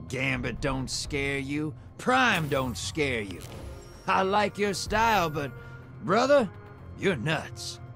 Gambit don't scare you. Prime don't scare you. I like your style, but, brother, you're nuts.